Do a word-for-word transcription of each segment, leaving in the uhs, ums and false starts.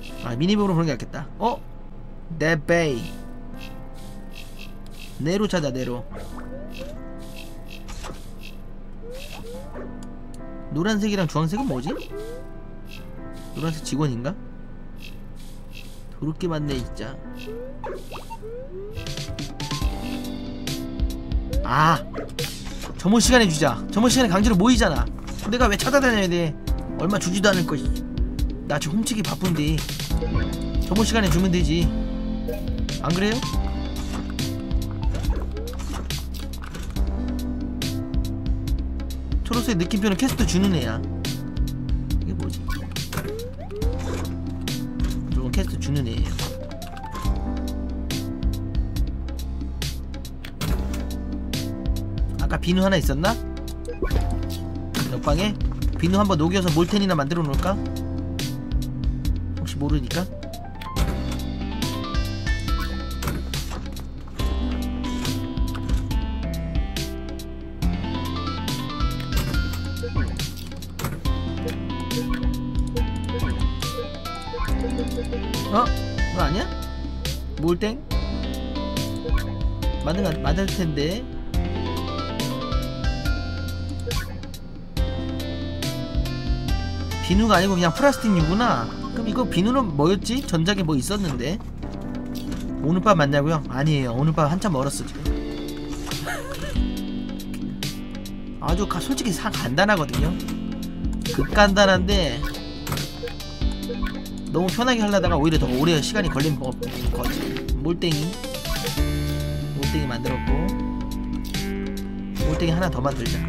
아 미니맵으로 보는 게 낫겠다. 어? 네베이 네로 찾아. 네로. 노란색이랑 주황색은 뭐지? 노란색 직원인가? 더럽게 많네 진짜. 아 점호 시간에 주자. 점호 시간에 강제로 모이잖아. 내가 왜 찾아다녀야 돼? 얼마 주지도 않을 거. 나 지금 훔치기 바쁜데 점호 시간에 주면 되지. 안 그래요? 초록색 느낌표는 퀘스트 주는 애야. 이게 뭐지? 저건 퀘스트 주는 애예요. 아까 비누 하나 있었나? 옆방에? 비누 한번 녹여서 몰텐이나 만들어 놓을까? 혹시 모르니까? 어? 그거 아니야? 몰땡? 만들, 만들 텐데. 비누가 아니고 그냥 플라스틱류구나. 그럼 이거 비누는 뭐였지? 전작에 뭐 있었는데. 오늘 밤 맞냐고요? 아니에요. 오늘 밤 한참 멀었어 지금. 아주 가, 솔직히 사 간단하거든요. 극간단한데 너무 편하게 하려다가 오히려 더 오래 시간이 걸린 법 거지. 몰땡이 몰땡이 만들었고, 몰땡이 하나 더 만들자.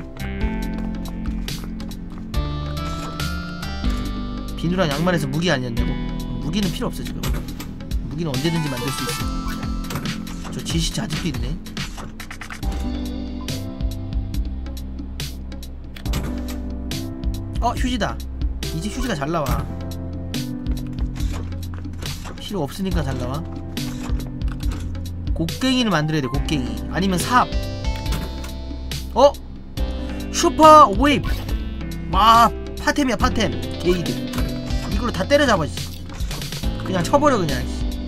비누랑 양말에서 무기 아니었냐고? 무기는 필요 없어 지금. 무기는 언제든지 만들 수 있어. 저 지시차 아직도 있네. 어 휴지다. 이제 휴지가 잘 나와. 필요 없으니까 잘 나와. 곡괭이를 만들어야 돼. 곡괭이 아니면 삽. 어? 슈퍼 웨이브. 아 파템이야 파템. 게이드. 이걸로 다 때려잡아. 그냥 쳐버려 그냥.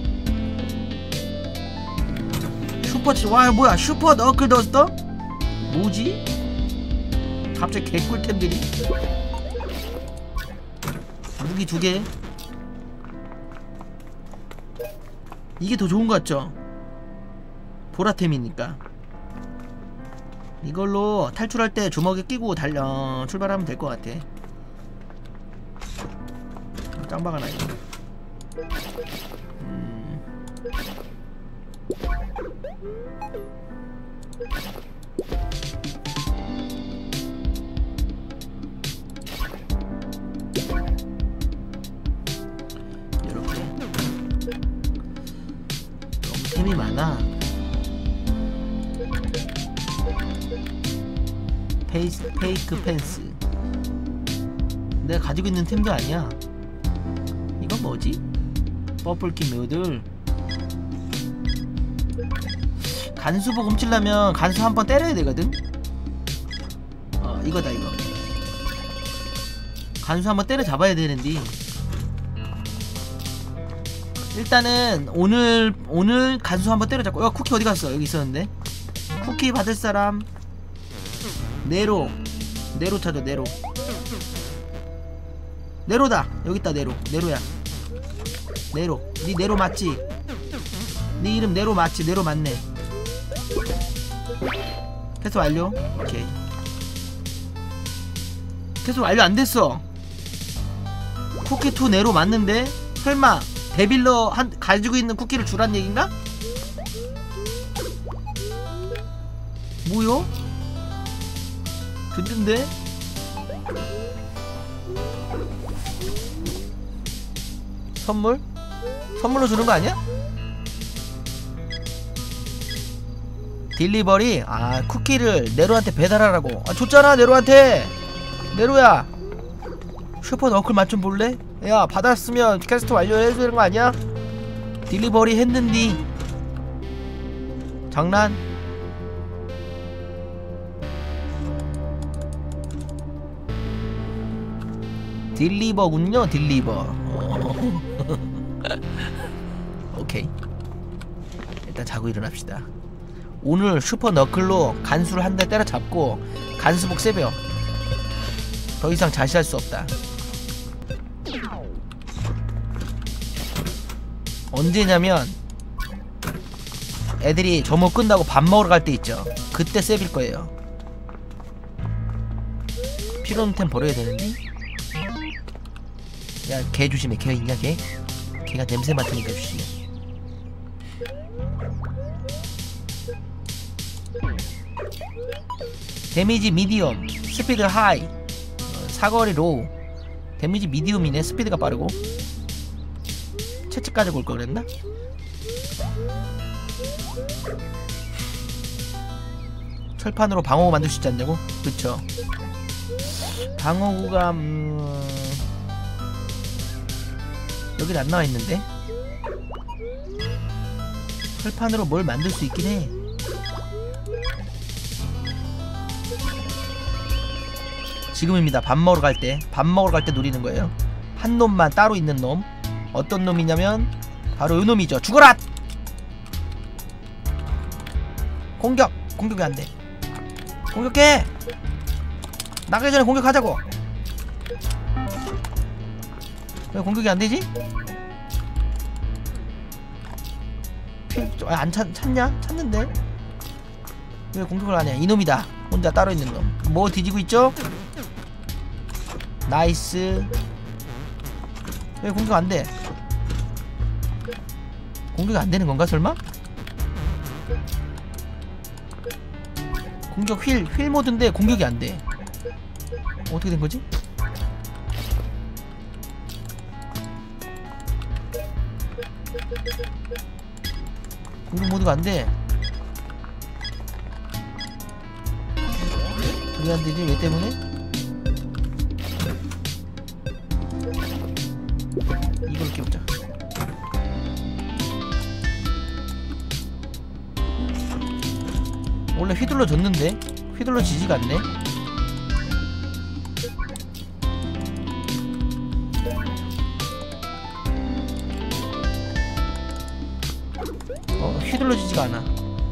슈퍼치. 와 뭐야 슈퍼 너클 더스터? 뭐지? 갑자기 개꿀템들이. 무기 두개. 이게 더 좋은 것 같죠? 보라템이니까. 이걸로 탈출할 때 주먹에 끼고 달려 어, 출발하면 될 것 같아. 짱박아 나 이거. 음. 이렇게 너무 템이 많아. 페이스, 페이크 펜스. 내가 가지고 있는 템도 아니야. 이건 뭐지? 퍼플킨 누들. 간수복 훔치려면 간수 한 번 때려야 되거든? 어 이거다 이거. 간수 한 번 때려 잡아야 되는데. 일단은 오늘 오늘 간수 한 번 때려 잡고. 야 쿠키 어디 갔어? 여기 있었는데. 쿠키 받을 사람. 네로. 네로 찾아. 네로. 네로다. 여기 있다. 네로. 네로야. 네로. 니 네로 맞지? 니 이름 네로 맞지? 네로 맞네. 캐스 완료. 오케이. 캐스 완료 안 됐어. 쿠키 투 네로 맞는데? 설마 데빌러 한 가지고 있는 쿠키를 주란 얘긴가? 뭐요? 듣는데? 선물? 선물로 주는 거 아니야? 딜리버리? 아 쿠키를 네로한테 배달하라고. 아 줬잖아 네로한테. 네로야 슈퍼 너클 맛 좀 볼래? 야 받았으면 퀘스트 완료해야 되는 거 아니야? 딜리버리 했는디. 장난? 딜리버군요. 딜리버. 오케이, 일단 자고 일어납시다. 오늘 슈퍼 너클로 간수를 한 대 때려잡고 간수복 세 배. 더 이상 자시할 수 없다. 언제냐면 애들이 점호 끝나고 밥 먹으러 갈 때 있죠. 그때 세빌 거예요. 필요한 템 버려야 되는데. 야, 개 조심해. 개 있냐, 개? 개가 냄새 맡으니까 조심해. 데미지 미디엄, 스피드 하이, 어, 사거리 로우. 데미지 미디움이네. 스피드가 빠르고. 채찍 가지고 올 걸 그랬나? 철판으로 방어구 만들 수 있지 않냐고? 그쵸. 방어구가 음... 여긴 안 나와있는데? 철판으로 뭘 만들 수 있긴 해. 지금입니다. 밥 먹으러 갈 때. 밥 먹으러 갈 때 노리는 거예요. 한 놈만 따로 있는 놈. 어떤 놈이냐면 바로 요 놈이죠. 죽어라! 공격! 공격이 안 돼. 공격해! 나가기 전에 공격하자고! 왜 공격이 안 되지? 아, 안 찾, 찾냐? 찾는데? 왜 공격을 안 해? 이놈이다. 혼자 따로 있는 놈. 뭐 뒤지고 있죠? 나이스. 왜 공격 안 돼? 공격이 안 되는 건가, 설마? 공격 휠, 휠 모드인데 공격이 안 돼. 어떻게 된 거지? 공격 모드가 안 돼. 왜 안 되지? 왜 때문에? 이걸 끼우자. 원래 휘둘러 줬는데 휘둘러 지지가 않네. 어, 휘둘러 지지가 않아.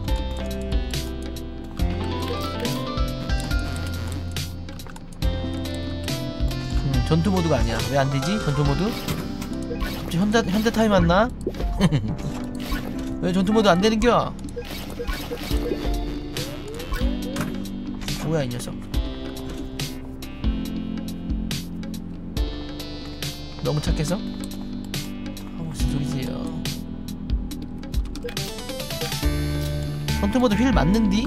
음, 전투 모드가 아니야. 왜 안 되지? 전투 모드? 갑자기 현대 현대 타임 왔나? 왜 전투 모드 안 되는겨? 뭐야 이 녀석. 너무 착해서? 아, 무슨 소리세요. 전투 모드 휠 맞는디?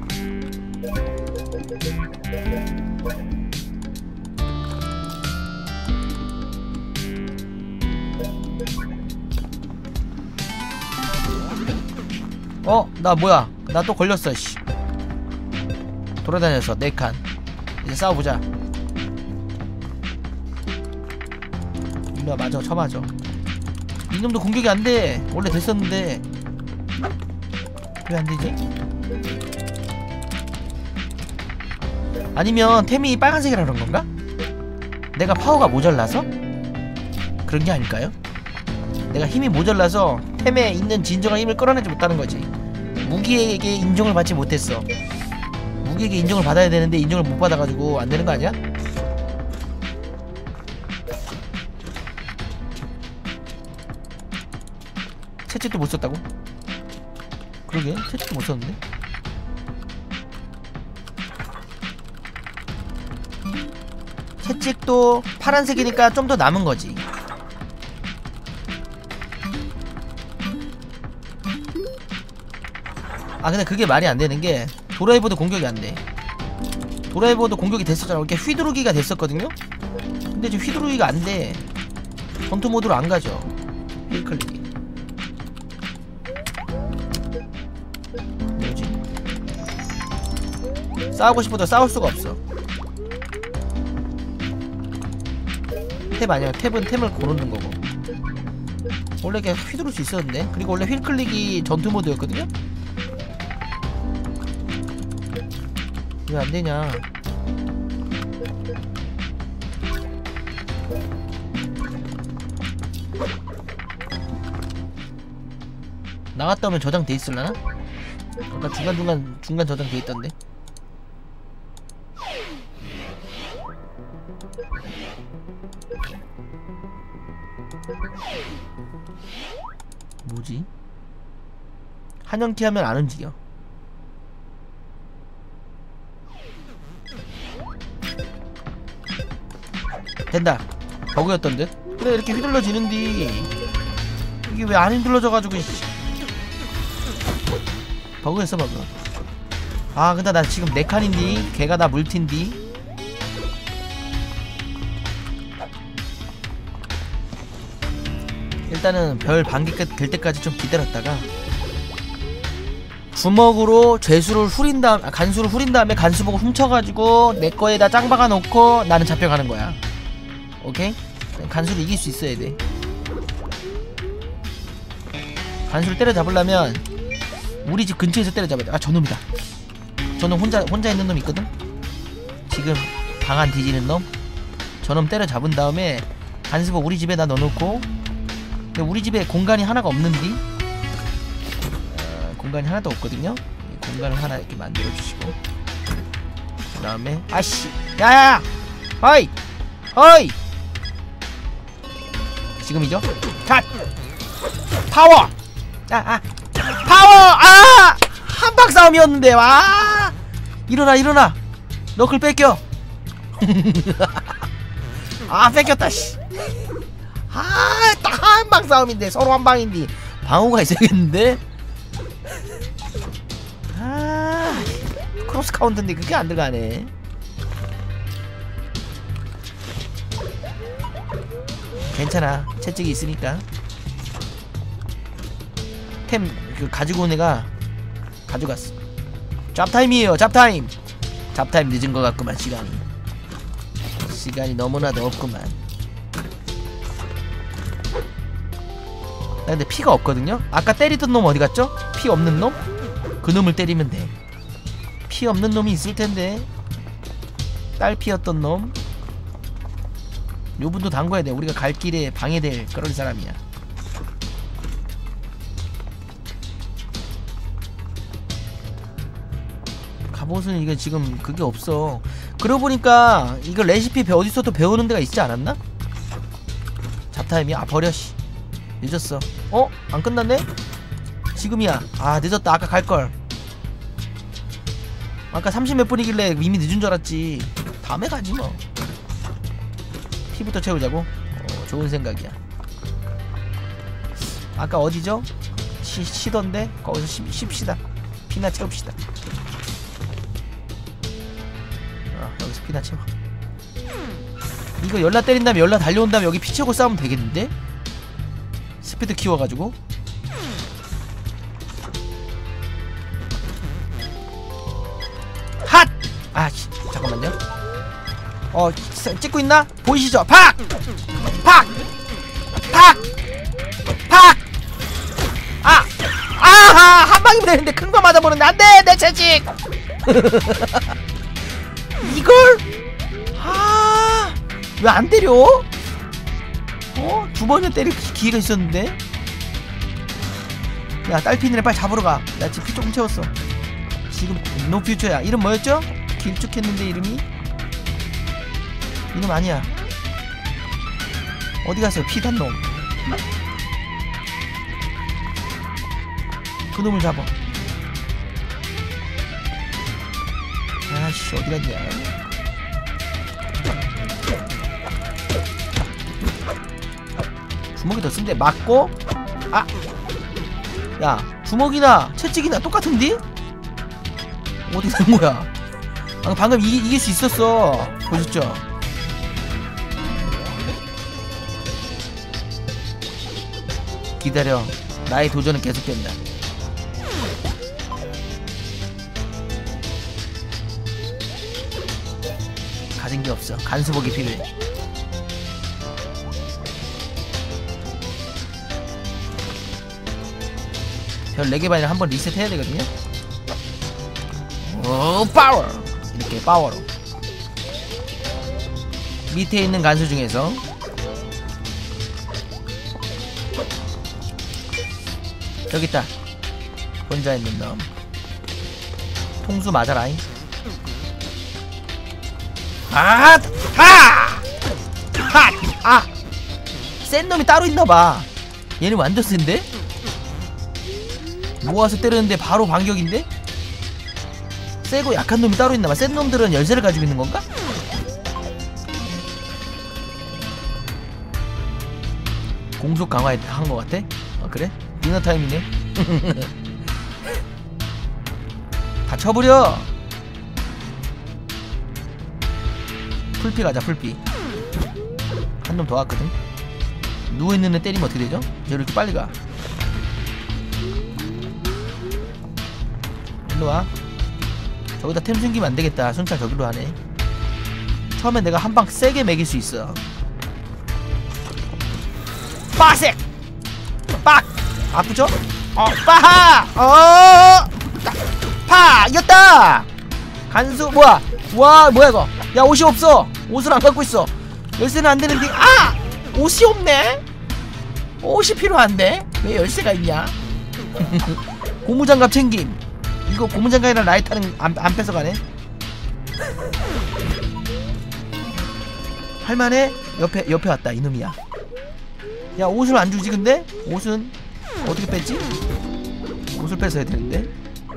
어? 나 뭐야? 나 또 걸렸어 씨. 돌아다녀서 네 칸. 이제 싸워보자. 일로와. 맞아. 쳐맞아. 이놈도 공격이 안돼. 원래 됐었는데 왜 안되지? 아니면 템이 빨간색이라 그런건가? 내가 파워가 모자라서? 그런게 아닐까요? 내가 힘이 모자라서 템에 있는 진정한 힘을 끌어내지 못하는거지. 무기에게 인정을 받지 못했어. 무기에게 인정을 받아야 되는데 인정을 못 받아가지고 안 되는 거 아니야? 채찍도 못 썼다고? 그러게, 채찍도 못 썼는데? 채찍도 파란색이니까 좀 더 남은 거지. 아 근데 그게 말이 안 되는 게 도라이버도 공격이 안 돼. 도라이버도 공격이 됐었잖아. 이렇게 휘두르기가 됐었거든요? 근데 지금 휘두르기가 안 돼. 전투 모드로 안 가죠. 힐 클릭이. 뭐지? 싸우고 싶어도 싸울 수가 없어. 탭 아니야. 탭은 템을 고르는 거고. 원래 그냥 휘두를 수 있었는데. 그리고 원래 휠 클릭이 전투 모드였거든요? 왜 안되냐. 나갔다 오면 저장 돼 있을라나? 아까 중간중간 중간 저장 돼 있던데. 뭐지? 한영키 하면 안 움직여. 된다. 버그였던 듯? 그래 이렇게 휘둘러지는디 이게 왜 안 휘둘러져가지고 버그였어 버그. 아 근데 나 지금 네 칸인디 걔가 나 물틴디. 일단은 별 반개 될 때까지 좀 기다렸다가 주먹으로 죄수를 후린 다음 아, 간수를 후린 다음에 간수복을 훔쳐가지고 내 거에다 짱 박아 놓고 나는 잡혀가는 거야. 오케이? 간수를 이길 수 있어야 돼. 간수를 때려잡으려면 우리 집 근처에서 때려잡아야 돼. 아 저놈이다. 저놈 혼자 혼자 있는 놈 있거든? 지금 방 안 뒤지는 놈? 저놈 때려잡은 다음에 간수복 우리 집에다 넣어놓고. 근데 우리 집에 공간이 하나가 없는디? 어, 공간이 하나도 없거든요? 공간을 하나 이렇게 만들어주시고 그 다음에 아씨 야야야 허이 허이 지금이죠? 갓! 파워! 아, 아. 파워! 아! 한방 싸움이었는데, 와! 일어나, 일어나! 너클 뺏겨! 아, 뺏겼다, 씨! 아, 딱 한방 싸움인데, 서로 한방인데, 방어가 있어야겠는데? 아, 크로스 카운트인데, 그게 안 들어가네. 괜찮아 채찍이 있으니까. 템 그 가지고 온 애가 가져갔어. 잡타임이에요. 잡타임. 잡타임 늦은 것 같구만. 시간이 시간이 너무나도 없구만. 나 근데 피가 없거든요. 아까 때리던 놈 어디 갔죠? 피 없는 놈? 그 놈을 때리면 돼. 피 없는 놈이 있을 텐데. 딸피였던 놈 요분도 담궈야 돼. 우리가 갈 길에 방해될 그럴 사람이야. 갑옷은 이거 지금 그게 없어. 그러고 보니까 이거 레시피 배 어디서 또 배우는 데가 있지 않았나? 잡타임이 아 버려 씨. 늦었어. 어? 안 끝났네? 지금이야. 아 늦었다. 아까 갈걸. 아까 삼십 몇 분이길래 이미 늦은 줄 알았지. 다음에 가지 뭐. 피부터 채우자고? 어, 좋은 생각이야. 아까 어디죠? 시, 쉬던데? 거기서 쉬, 쉽시다. 피나 채웁시다. 어, 여기서 피나 채워. 이거 열라 때린 다음에 열라 달려온 다음에 여기 피 채우고 싸우면 되겠는데? 스피드 키워가지고. 핫! 아, 씨, 잠깐만요. 어, 찍고 있나? 보이시죠? 팍! 팍! 팍! 팍! 아! 아하! 한 방이면 되는데 큰 거 맞아보는데 안 돼! 내 채찍! 이걸? 아! 왜 안 때려? 어? 두 번이나 때릴 기회가 있었는데? 야, 딸피인을 빨리 잡으러 가. 나 지금 피 조금 채웠어. 지금 노퓨처야. 이름 뭐였죠? 길쭉했는데 이름이? 이놈 아니야. 어디 갔어요? 피단 놈. 그 놈을 잡아. 아씨 어디 갔냐? 주먹이 더 쓴데 맞고. 아, 야 주먹이나 채찍이나 똑같은데? 어디 간 거야? 아, 방금 이, 이길 수 있었어. 보셨죠? 기다려. 나의 도전은 계속된다. 가진 게 없어. 간수복이 필요해. 별 네 개 반이라 한번 리셋 해야 되거든요. 오 파워! 이렇게 파워로 밑에 있는 간수 중에서 저기 있다. 혼자 있는 놈 통수 맞아라잉. 아! 하! 하! 아! 센 놈이 따로 있나봐. 얘는 완전 센데? 모아서 때리는데 바로 반격인데? 세고 약한 놈이 따로 있나봐. 센 놈들은 열쇠를 가지고 있는 건가? 공속 강화한 것 같아? 아 그래? 디너 타임이네. 다 쳐버려. 풀피 가자. 풀피 한 놈 더 왔거든. 누워있는 애 때리면 어떻게 되죠? 쟤 이렇게 빨리 가. 일로와. 저기다 템 숨기면 안되겠다. 순찰 저기로 하네. 처음에 내가 한 방 세게 매길 수 있어. 빠색! 빡! 아프죠? 어, 빠하! 어! 파! 이겼다! 간수, 뭐야? 와, 뭐야, 이거? 야, 옷이 없어! 옷을 안 갖고 있어! 열쇠는 안 되는데, 아! 옷이 없네? 옷이 필요한데? 왜 열쇠가 있냐? 고무장갑 챙김! 이거 고무장갑이랑 라이터는 안, 안 뺏어가네? 할만해? 옆에, 옆에 왔다, 이놈이야. 야, 옷을 안 주지, 근데? 옷은 어떻게 뺐지? 옷을 뺏어야 되는데?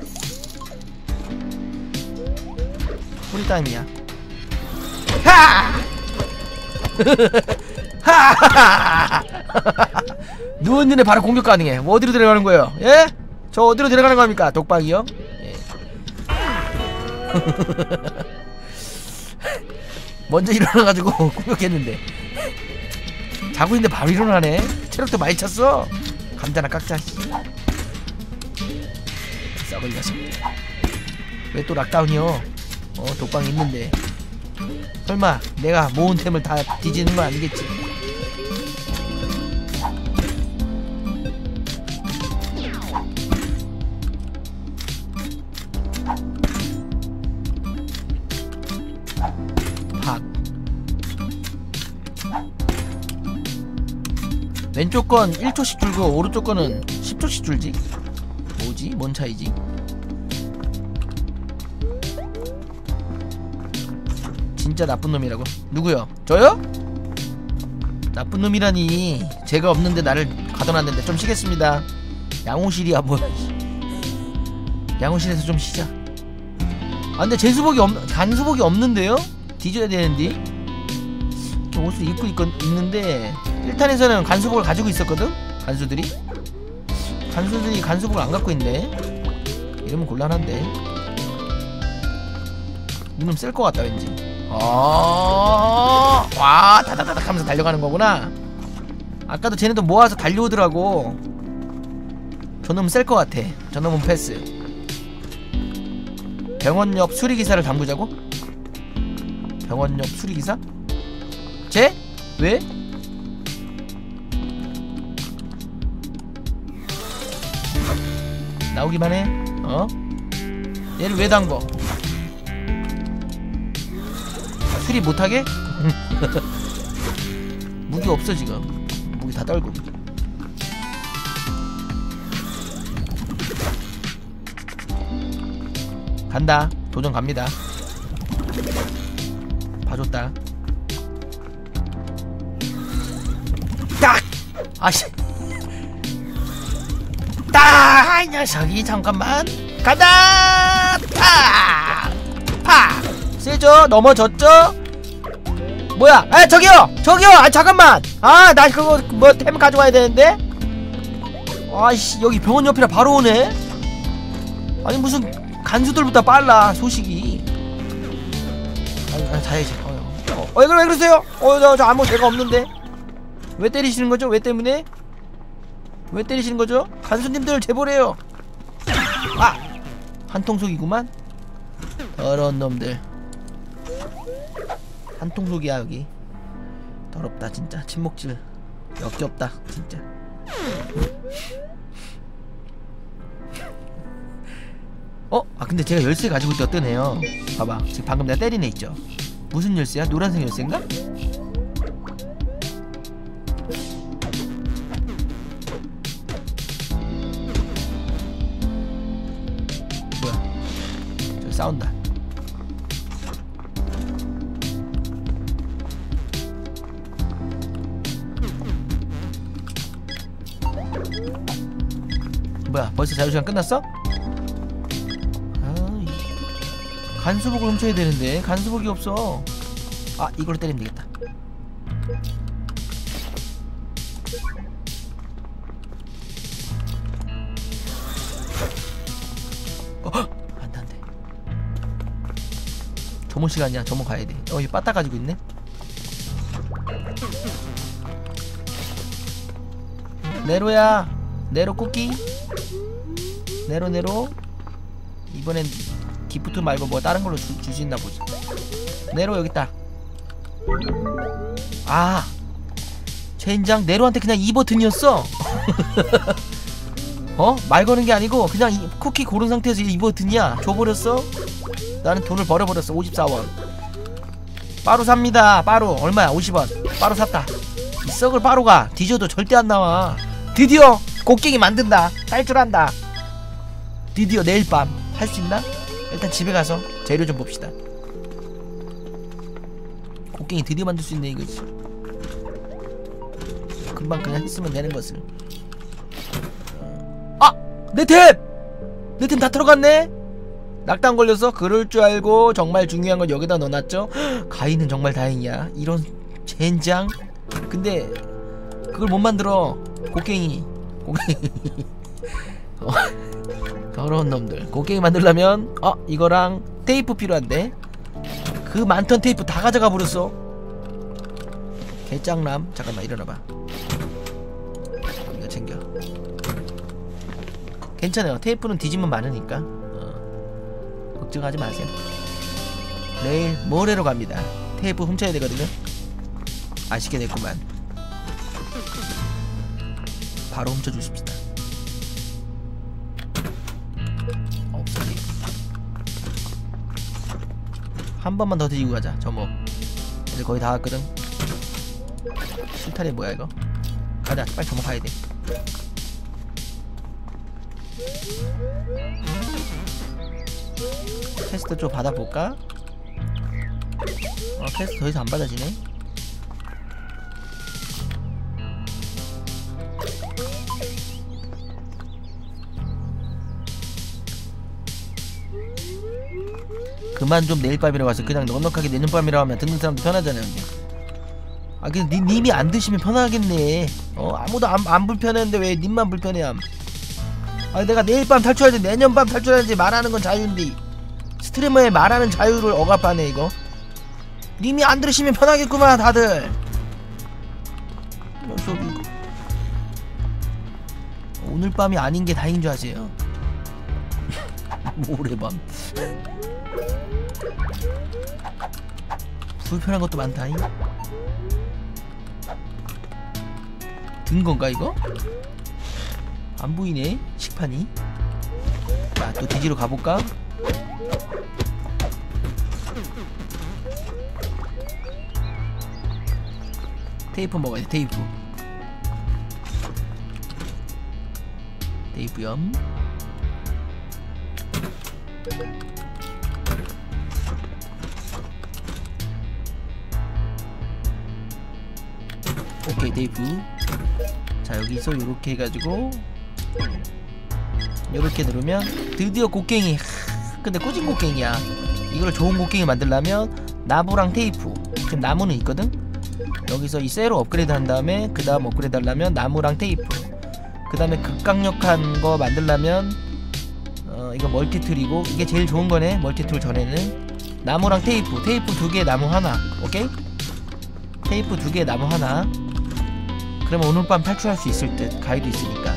프리타임이야. 하! 하하하! 누웠는 애 바로 공격 가능해. 뭐 어디로 들어가는 거예요? 예? 저 어디로 들어가는 겁니까? 독박이요? 예. 먼저 일어나가지고 공격했는데 자고 있는데 바로 일어나네. 체력도 많이 찼어. 감자나 깎자. 썩을 녀석. 왜 또 락다운이요? 어, 독방이 있는데 설마 내가 모은 템을 다 뒤지는 건 아니겠지? 팍. 왼쪽 건 일 초씩 줄고 오른쪽 거는 십 초씩 줄지? 뭐지? 뭔 차이지? 진짜 나쁜 놈이라고? 누구요? 저요? 나쁜 놈이라니. 제가 없는데 나를 가둬놨는데 좀 쉬겠습니다. 양호실이야 뭐야. 양호실에서 좀 쉬자. 아 근데 제수복이 없.. 간수복이 없는데요? 뒤져야 되는데 옷을 입고 있, 있는데 일 탄에서는 간수복을 가지고 있었거든? 간수들이? 간수들이 간수복을 안 갖고 있네? 이러면 곤란한데. 이놈 쓸 것 같다 왠지. 어, 와, 다다다닥 하면서 달려가는 거구나. 아까도 쟤네도 모아서 달려오더라고. 저놈은 셀 것 같아. 저놈은 패스. 병원 옆 수리기사를 담그자고? 병원 옆 수리기사? 쟤? 왜? 나오기만 해? 어? 얘를 왜 담궈? 수리 못하게? 무기 없어 지금. 무기 다 떨고. 간다. 도전 갑니다. 봐줬다. 딱! 아씨. 딱! 이 녀석이 잠깐만. 간다! 팍! 팍! 세죠? 넘어졌죠? 뭐야? 아 저기요! 저기요! 아 잠깐만! 아 나 그거 뭐 템 가져와야 되는데? 아이씨 여기 병원 옆이라 바로 오네? 아니 무슨 간수들보다 빨라 소식이. 아니 아, 자야지. 어, 어, 어, 왜 그러세요? 어, 저, 저 아무 죄가 없는데. 왜 때리시는 거죠? 왜 때문에? 왜 때리시는 거죠? 간수님들 제보래요. 아! 한통속이구만? 더러운 놈들. 한통속이야 여기. 더럽다 진짜. 침묵질 역겹다 진짜. 어? 아 근데 제가 열쇠 가지고 있다 뜨네요. 봐봐 지금 방금 내가 때린 애 있죠? 무슨 열쇠야? 노란색 열쇠인가? 싸운다. 뭐야 벌써 자유시간 끝났어? 아, 간수복을 훔쳐야 되는데 간수복이 없어. 아 이걸로 때리면 되겠다. 어, 안돼 안돼. 점호 시간이야. 점호 가야돼. 어 이거 빠따 가지고 있네. 네로야 네로 쿠키. 네로 네로. 이번엔 기프트 말고 뭐 다른 걸로 주, 주신다 보지. 네로 여기 있다. 아 젠장 네로한테 그냥 이 버튼이었어. 어? 말 거는 게 아니고 그냥 이, 쿠키 고른 상태에서 이 버튼이야. 줘버렸어. 나는 돈을 버려버렸어. 오십사 원. 빠루 삽니다. 빠루 얼마야? 오십 원. 빠루 샀다. 이 썩을 빠루가 뒤져도 절대 안 나와. 드디어 곡괭이 만든다. 탈출한다. 드디어 내일 밤 할 수 있나? 일단 집에 가서 재료 좀 봅시다. 곡괭이 드디어 만들 수 있네 이거지. 금방 그냥 했으면 되는 것을. 아! 내 템! 내 템 다 들어갔네? 낙당 걸려서 그럴 줄 알고 정말 중요한 건 여기다 넣어놨죠? 가인은 정말 다행이야. 이런 젠장. 근데 그걸 못 만들어. 곡괭이 곡괭이 어, 더러운 놈들. 곡괭이 만들려면 어 이거랑 테이프 필요한데 그 많던 테이프 다 가져가 버렸어. 개짱남. 잠깐만 일어나봐. 이거 챙겨. 괜찮아요. 테이프는 뒤지면 많으니까 어, 걱정하지 마세요. 내일 모레로 갑니다. 테이프 훔쳐야 되거든요. 아쉽게 됐구만. 바로 훔쳐주십시다. 없어. 한 번만 더 뒤지고 가자. 점호 이제 거의 다 왔거든. 실타래 뭐야 이거. 가자 빨리 점호 가야돼. 퀘스트 좀 받아볼까? 어 퀘스트 더 이상 안 받아지네. 그만 좀 내일 밤이라고 와서 그냥 넉넉하게 내년 밤이라고 하면 듣는 사람도 편하잖아요. 근데. 아 근데 니, 님이 안 드시면 편하겠네. 어 아무도 안, 안 불편했는데 왜 님만 불편해함. 아 내가 내일 밤 탈출하지 내년 밤 탈출하지 말하는 건 자유인데 스트리머의 말하는 자유를 억압하네 이거. 님이 안 들으시면 편하겠구만 다들. 이런 소리. 오늘 밤이 아닌 게 다행인 줄 아세요? 모레밤. 불편한 것도 많다잉. 든 건가 이거? 안 보이네 식판이. 자 또 뒤지러 가볼까? 테이프 먹어야 돼. 테이프 테이프염. 오케이 테이프. 자 여기서 요렇게 해가지고 요렇게 누르면 드디어 곡괭이. 근데 꾸진 곡괭이야. 이걸 좋은 곡괭이 만들려면 나무랑 테이프. 지금 나무는 있거든. 여기서 이 쇠로 업그레이드 한 다음에 그 다음 업그레이드 하려면 나무랑 테이프. 그 다음에 극강력한 거 만들려면 어 이거 멀티툴이고 이게 제일 좋은 거네. 멀티툴 전에는 나무랑 테이프. 테이프 두 개 나무 하나. 오케이? 테이프 두 개 나무 하나. 그러면 오늘 밤 탈출할 수 있을 듯. 가이드 있으니까.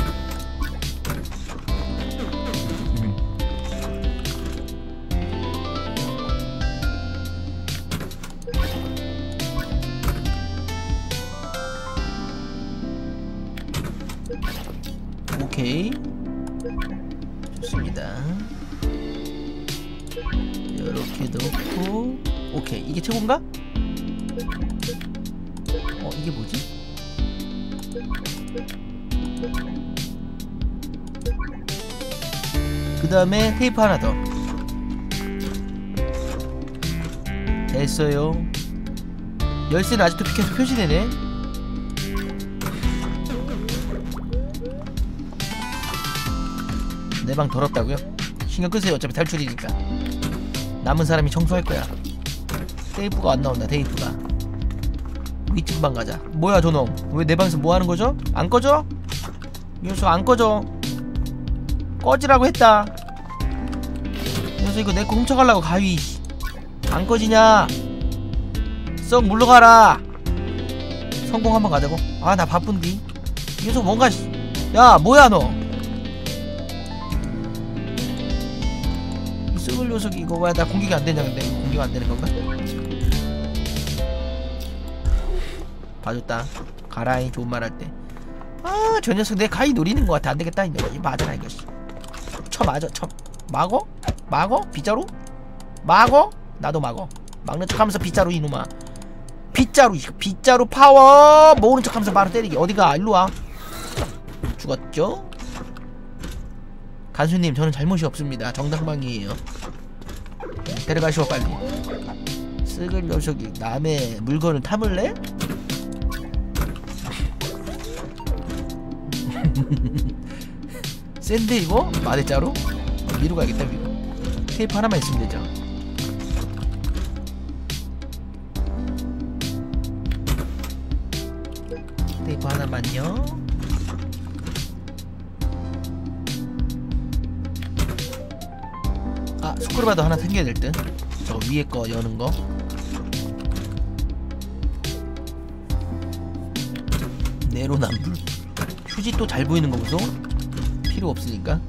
음. 오케이 좋습니다. 이렇게 넣고 오케이. 이게 최고인가? 어 이게 뭐지? 그 다음에 테이프 하나 더. 됐어요. 열쇠는 아직도 계속 표시되네. 내 방 더럽다고요? 신경 끄세요. 어차피 탈출이니까. 남은 사람이 청소할 거야. 테이프가 안 나온다. 테이프가. 윗집 방 가자. 뭐야 저놈? 왜 내 방에서 뭐 하는 거죠? 안 꺼져? 이 녀석 안 꺼져. 꺼지라고 했다. 이 녀석 이거 내 거 훔쳐가려고 가위. 안 꺼지냐? 썩 물러가라. 성공 한번 가자고. 아 나 바쁜디. 이 녀석 뭔가. 야 뭐야 너? 이 썩을 녀석이 이거 왜 나 공격이 안 되냐 근데. 공격 안 되는 건가? 봐줬다. 가라이. 좋은 말 할 때. 아 저 녀석 내 가위 노리는 것 같아. 안 되겠다 이 녀석. 맞아라 이거. 쳐 맞아. 쳐 막어? 막어? 빗자루? 막어? 나도 막어. 막는 척하면서 빗자루 이놈아. 빗자루 빗자루 파워. 모으는 척하면서 바로 때리기. 어디가? 일로와. 죽었죠? 간수님 저는 잘못이 없습니다. 정당방위에요. 데려가시오 빨리. 썩을 녀석이 남의 물건을 탐을래? 센데 이거? 마대자루? 미루 가야겠다 미루. 테이프 하나만 있으면 되죠. 테이프 하나만요. 아 스크루바도 하나 생겨야 될 듯. 저거 위에 거 여는 거. 내로남불. 휴지 또 잘 보이는 거 보소. 필요 없으니까.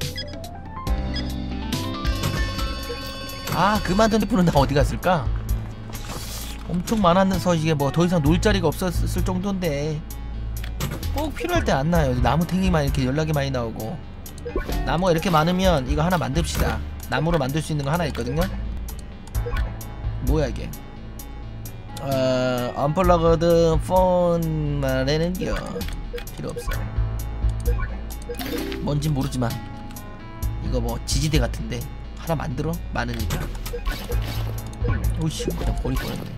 아 그만 던데프는 나 어디 갔을까? 엄청 많았는서 이게 뭐 더 이상 놀 자리가 없었을 정도인데 꼭 필요할 때 안 나요. 나무탱이만 이렇게 연락이 많이 나오고. 나무가 이렇게 많으면 이거 하나 만듭시다. 나무로 만들 수 있는 거 하나 있거든요. 뭐야 이게? 어... 언플러그드 폰 말하는겨. 필요 없어. 뭔진 모르지만 이거 뭐 지지대 같은데 하나 만들어? 많으니까. 오이씨 일단 버릴 뻔했네.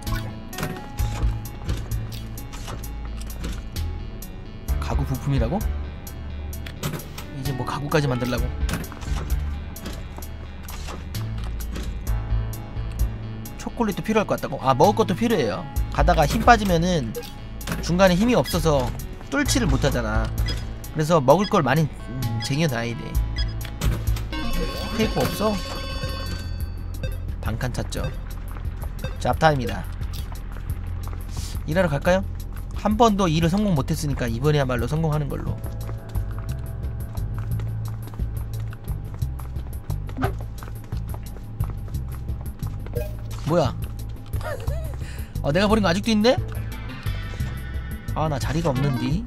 가구 부품이라고? 이제 뭐 가구까지 만들라고? 초콜릿도 필요할 것 같다고? 아 먹을 것도 필요해요. 가다가 힘 빠지면은 중간에 힘이 없어서 뚫지를 못하잖아. 그래서 먹을 걸 많이 음, 쟁여놔야 돼. 테이프 없어? 반칸 찾죠. 잡타입니다. 일하러 갈까요? 한 번도 일을 성공 못했으니까 이번에야말로 성공하는 걸로. 뭐야? 어 내가 버린 거 아직도 있네? 아 나 자리가 없는디.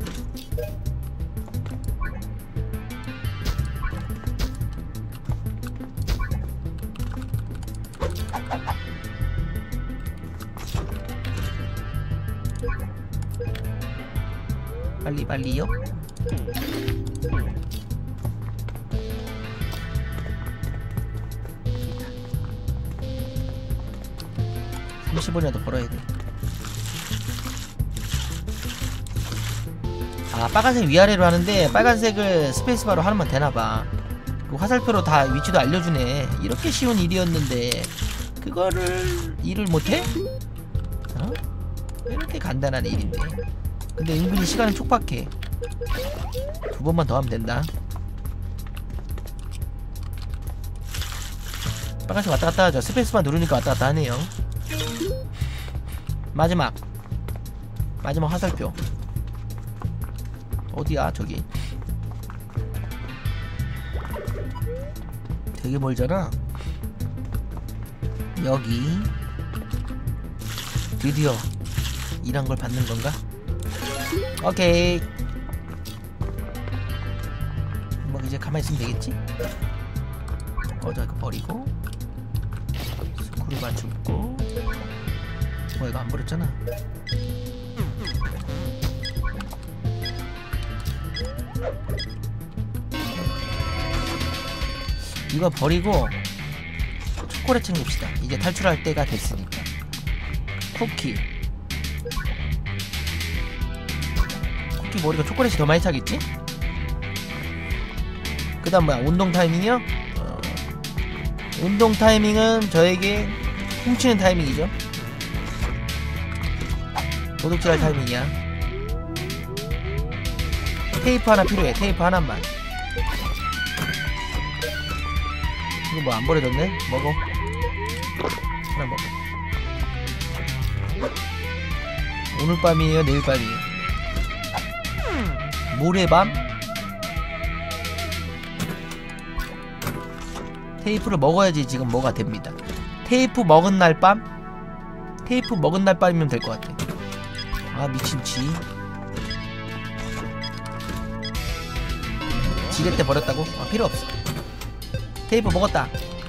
빨리 빨리요. 삼십 원이라도 벌어야 돼. 아 빨간색 위아래로 하는데 빨간색을 스페이스바로 하면 되나봐. 그 화살표로 다 위치도 알려주네. 이렇게 쉬운 일이었는데 그거를 일을 못해? 어? 이렇게 간단한 일인데. 근데 은근히 시간은 촉박해. 두 번만 더 하면 된다. 빨간색 왔다갔다 하죠. 스페이스바 누르니까 왔다갔다 하네요. 마지막 마지막 화살표 어디야 저기. 되게 멀잖아. 여기 드디어 일한 걸 받는 건가? 오케이. 뭐 이제 가만히 있으면 되겠지? 어저 이거 버리고 스크루만 줍고. 뭐 이거 안 버렸잖아. 이거 버리고 초콜릿 챙깁시다. 이제 탈출할 때가 됐으니까. 쿠키. 쿠키 머리가 초콜릿이 더 많이 차겠지? 그 다음 뭐야? 운동 타이밍이요? 어, 운동 타이밍은 저에게 훔치는 타이밍이죠. 도둑질할 타이밍이야. 테이프 하나 필요해. 테이프 하나만. 이거 뭐 안 버려졌네? 먹어. 하나 먹어. 오늘 밤이에요? 내일 밤이에요? 모레밤? 테이프를 먹어야지 지금 뭐가 됩니다. 테이프 먹은 날 밤? 테이프 먹은 날 밤이면 될 것 같아. 아 미친 지 지렛 때 버렸다고? 아 필요 없어. 테이프 먹었다.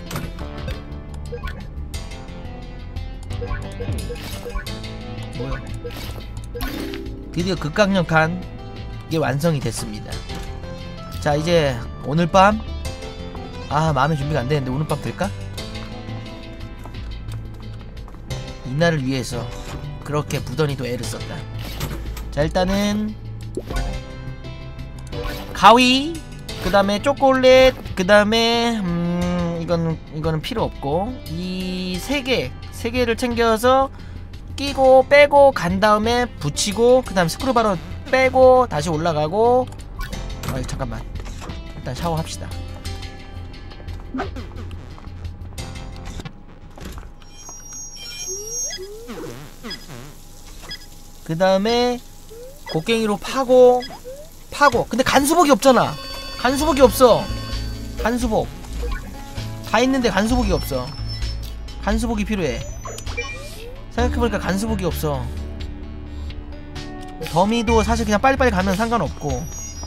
뭐야? 드디어 극강력한 게 완성이 됐습니다. 자 이제 오늘 밤, 아 마음의 준비가 안 되는데 오늘 밤 될까? 이날을 위해서 그렇게 부더니도 애를 썼다. 자 일단은 가위, 그 다음에 초콜릿, 그 다음에 음 이거는 이거는 필요 없고, 이 세 개 세 개를 챙겨서 끼고 빼고 간 다음에 붙이고, 그 다음 스크루바로 빼고 다시 올라가고. 아 잠깐만, 일단 샤워합시다. 그 다음에 곡괭이로 파고 파고. 근데 간수복이 없잖아. 간수복이 없어. 간수복 다 있는데 간수복이 없어. 간수복이 필요해. 생각해보니까 간수복이 없어. 더미도 사실 그냥 빨리빨리 가면 상관없고,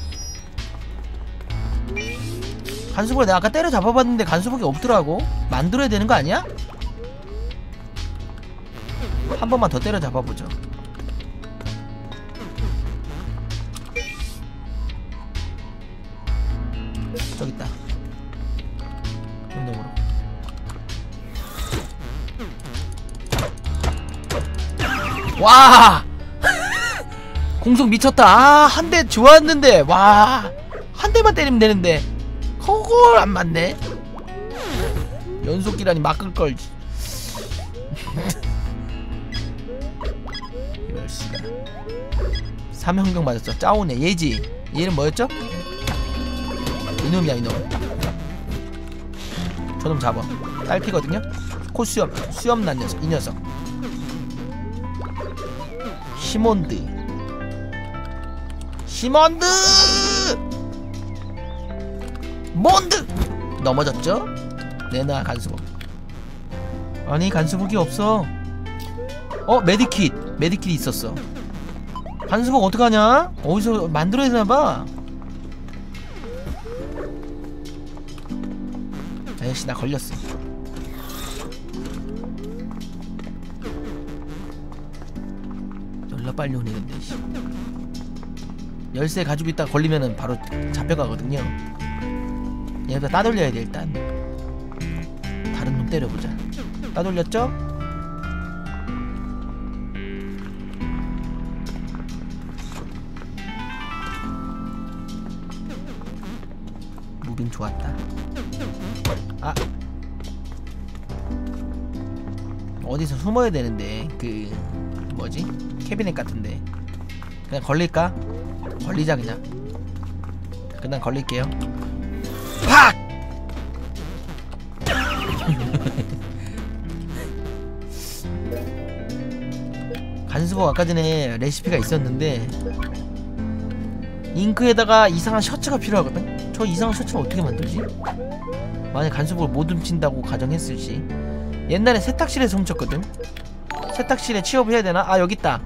간수복을 내가 아까 때려 잡아봤는데 간수복이 없더라고. 만들어야 되는 거 아니야? 한 번만 더 때려 잡아보죠. 저기 있다. 운동으로. 와! 공속 미쳤다. 아, 한 대 좋았는데. 와! 한 대만 때리면 되는데. 그걸 안 맞네. 연속기라니 막을걸. 이럴 수가. 삼형경 맞았어. 짜오네. 얘지. 얘는 뭐였죠? 이놈이야 이놈. 저놈 잡아. 딸피거든요. 코수염 수염난 녀석. 이 녀석 시몬드. 시몬드 몬드. 넘어졌죠? 내놔 간수복. 아니 간수복이 없어. 어 메디킷. 메디킷이 있었어. 간수복 어떡하냐? 어디서 만들어야 되나봐. 아저씨 나 걸렸어. 졸라 빨리 오네 근데. 열쇠 가지고 있다가 걸리면은 바로 잡혀가거든요. 얘부터 따돌려야 돼 일단. 다른 놈 때려보자. 따돌렸죠? 무빙 좋았다. 아 어디서 숨어야 되는데. 그 뭐지? 캐비넷 같은데. 그냥 걸릴까? 걸리자 그냥. 그냥 걸릴게요. 팍! 간수복 아까 전에 레시피가 있었는데 잉크에다가 이상한 셔츠가 필요하거든? 저 이상한 셔츠는 어떻게 만들지? 만약 간수복을 못 훔친다고 가정했을지. 옛날에 세탁실에서 훔쳤거든? 세탁실에 취업을 해야 되나? 아 여깄다.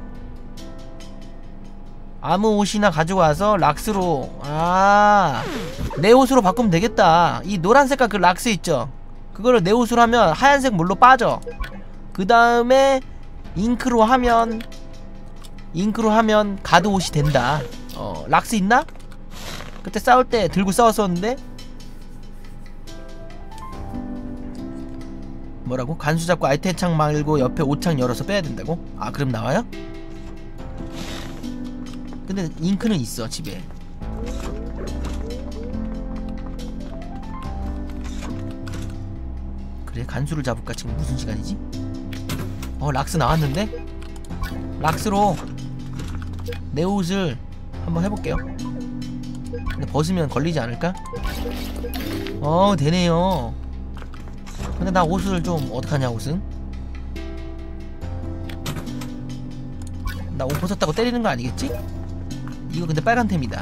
아무 옷이나 가져와서 락스로, 아 내 옷으로 바꾸면 되겠다. 이 노란 색깔 그 락스 있죠? 그거를 내 옷으로 하면 하얀색 물로 빠져. 그 다음에 잉크로 하면 잉크로 하면 가드 옷이 된다. 어 락스 있나? 그때 싸울 때 들고 싸웠었는데. 뭐라고? 간수 잡고 아이템 창 말고 옆에 옷창 열어서 빼야 된다고? 아 그럼 나와요? 근데 잉크는 있어 집에. 그래 간수를 잡을까? 지금 무슨 시간이지? 어 락스 나왔는데? 락스로 내 옷을 한번 해볼게요. 근데 벗으면 걸리지 않을까? 어 되네요. 근데 나 옷을 좀 어떡하냐 옷은? 나 옷 벗었다고 때리는 거 아니겠지? 이거 근데 빨간템이다.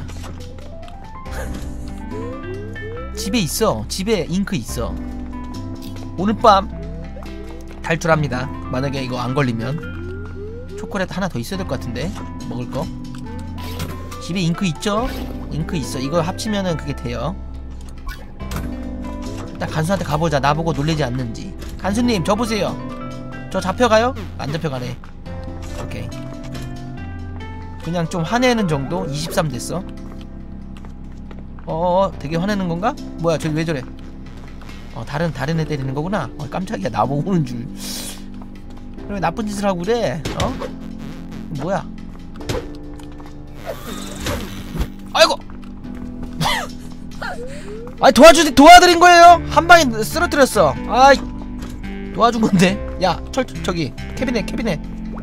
집에 있어. 집에 잉크 있어. 오늘 밤 탈출합니다. 만약에 이거 안 걸리면. 초콜릿 하나 더 있어야 될 것 같은데 먹을 거. 집에 잉크 있죠? 잉크 있어. 이거 합치면은 그게 돼요. 일단 간수한테 가보자. 나보고 놀래지 않는지. 간수님 저 보세요. 저 잡혀가요? 안 잡혀가네. 오케이. 그냥 좀 화내는 정도? 이십삼 됐어. 어어 되게 화내는 건가? 뭐야 저기 왜 저래? 어 다른 다른 애 때리는 거구나. 어 깜짝이야 나보고 오는 줄. 왜 나쁜 짓을 하고 그래? 어? 뭐야? 아이고! 아이 도와주 도와드린 거예요. 한 방에 쓰러뜨렸어. 아이 도와준 건데. 야 철 저기 캐비넷 캐비넷.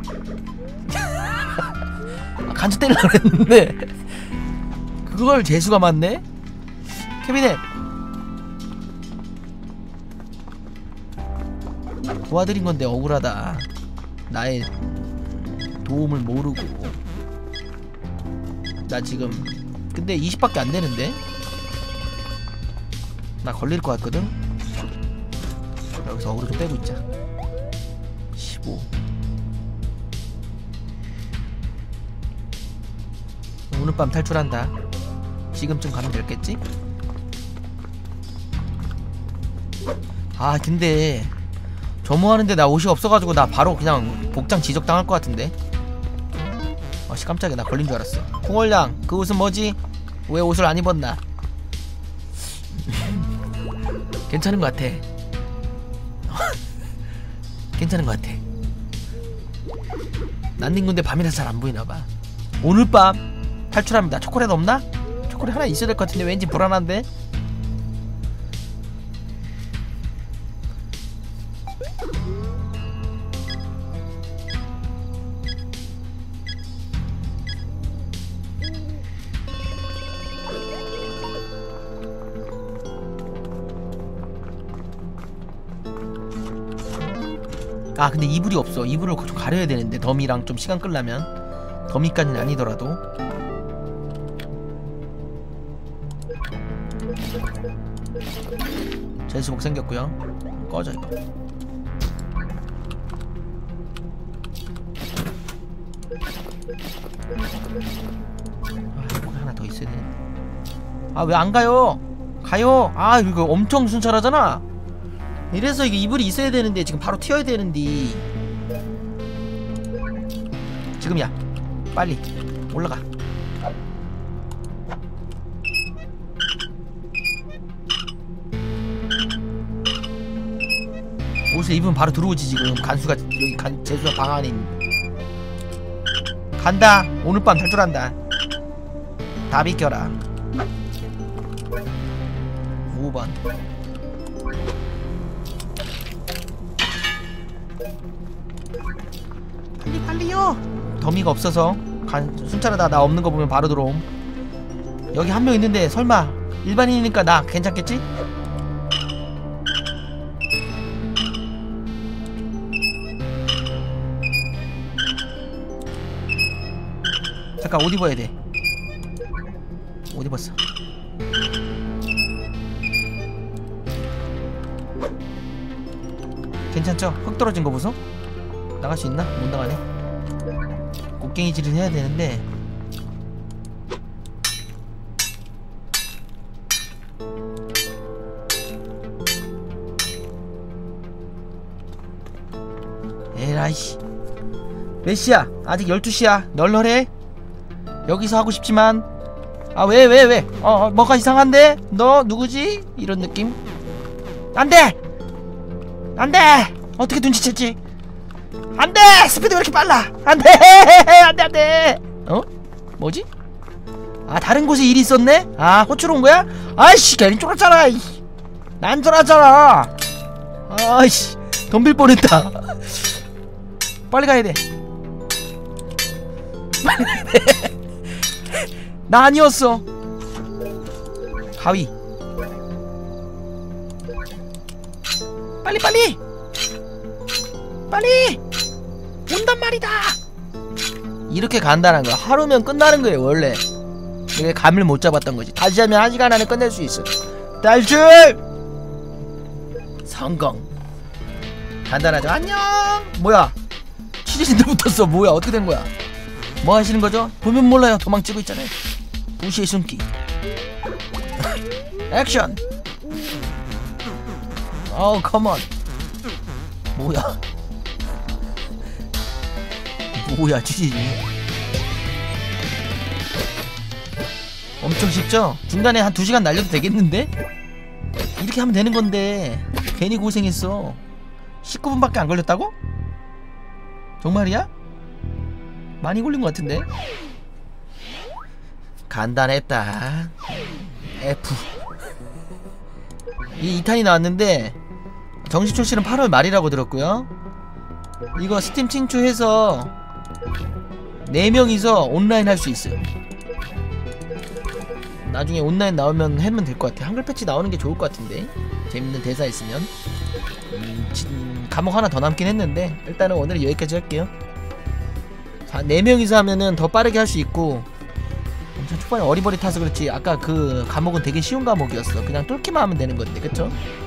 아, 간주 때리려고 했는데 그걸 재수가 많네. 캐비넷 도와드린 건데 억울하다. 나의 도움을 모르고. 나 지금 근데 이십밖에 안 되는데 나 걸릴 것 같거든. 여기서 어그로 좀 빼고 있자. 십오. 오늘 밤 탈출한다. 지금쯤 가면 됐겠지? 아 근데 점호하는데 나 옷이 없어가지고 나 바로 그냥 복장 지적당할 것 같은데. 아씨 깜짝이야 나 걸린 줄 알았어. 홍월량 그 옷은 뭐지? 왜 옷을 안 입었나? 괜찮은 것 같아. 괜찮은 것 같아. 난닝군데 밤이라서 잘 안 보이나봐. 오늘 밤 탈출합니다. 초콜릿 없나? 초콜릿 하나 있어야 될 것 같은데 왠지 불안한데? 아 근데 이불이 없어. 이불을 좀 가려야 되는데 더미랑 좀 시간 끌려면. 더미까지는 아니더라도. 제수복 생겼고요. 꺼져 이거. 아 이거 하나 더 있어야 되는데. 아 왜 안 가요? 가요. 아 이거 엄청 순찰하잖아. 이래서 이게 이불이 있어야 되는데 지금 바로 튀어야 되는데. 지금이야. 빨리 올라가. 옷을 입으면 바로 들어오지. 지금 간수가 여기 간 재수가 방 안에 있는데. 간다. 오늘 밤 탈출한다. 다 비켜라. 오 번. 빨리 빨리요. 더미가 없어서 간 순찰하다 나 없는 거 보면 바로 들어옴. 여기 한 명 있는데 설마 일반인이니까 나 괜찮겠지? 잠깐 옷 입어야 돼. 옷 입었어. 괜찮죠? 흙 떨어진 거 보소? 나갈 수 있나? 못 나가네. 곡괭이질을 해야 되는데. 에라이씨 몇 시야? 아직 열두 시야. 널널해? 여기서 하고 싶지만. 아 왜 왜 왜? 어, 어 뭐가 이상한데? 너 누구지? 이런 느낌? 안돼! 안돼! 어떻게 눈치챘지? 안돼! 스피드 왜 이렇게 빨라? 안돼! 안돼 안돼! 어? 뭐지? 아 다른 곳에 일이 있었네? 아 호추로 온 거야? 아이씨 괜히 쫄았잖아. 난 쫄았잖아. 아이씨 덤빌 뻔했다. 빨리 가야 돼. 빨리 가야 돼. 나 아니었어. 가위. 빨리 빨리 빨리 온단 말이다. 이렇게 간단한 거야. 하루면 끝나는 거예요 원래. 이게 감을 못 잡았던 거지. 다시 하면 한 시간 안에 끝낼 수 있어. 탈출! 성공. 간단하죠. 안녕. 뭐야? 치즈신들 붙었어. 뭐야? 어떻게 된 거야? 뭐 하시는 거죠? 보면 몰라요. 도망치고 있잖아요. 부시의 숨기. 액션. 어우 컴온. 뭐야? 뭐야 치즈. 엄청 쉽죠? 중간에 한 두 시간 날려도 되겠는데? 이렇게 하면 되는 건데 괜히 고생했어. 십구 분밖에 안 걸렸다고? 정말이야? 많이 걸린 것 같은데? 간단했다. F. 이 이 탄이 나왔는데 정식 출시는 팔월 말이라고 들었고요. 이거 스팀 친추해서 네 명이서 온라인 할 수 있어요. 나중에 온라인 나오면 하면 될 것 같아. 한글 패치 나오는 게 좋을 것 같은데. 재밌는 대사 있으면. 음, 지, 감옥 하나 더 남긴 했는데 일단은 오늘은 여기까지 할게요. 자, 네 명이서 하면은 더 빠르게 할 수 있고. 엄청 초반에 어리버리 타서 그렇지 아까 그 감옥은 되게 쉬운 감옥이었어. 그냥 뚫기만 하면 되는 건데 그쵸?